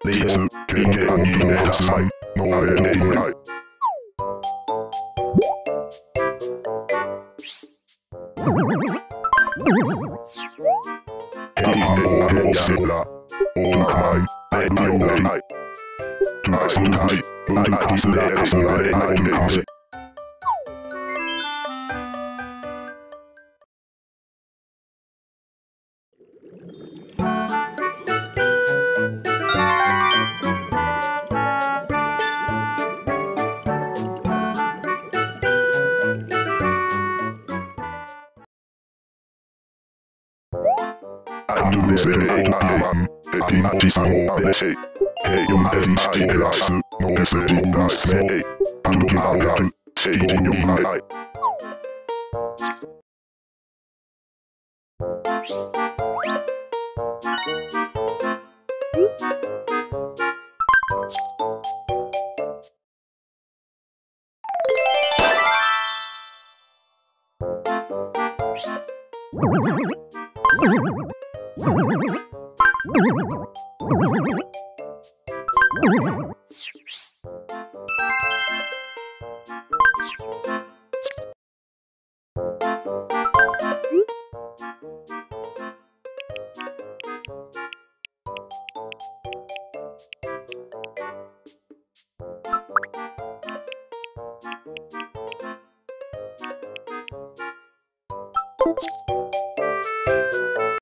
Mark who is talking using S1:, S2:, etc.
S1: レース、経験にねたさい、のえていない。ヘリのヘリセラ、オーカイ、レビオーティ、トゥアスタイ、ウンタスレースナレナイメイゼ。Anduvere opiam, etimatismo avese, heium esistiras, no esistiras me, anduvare, seidinumai. You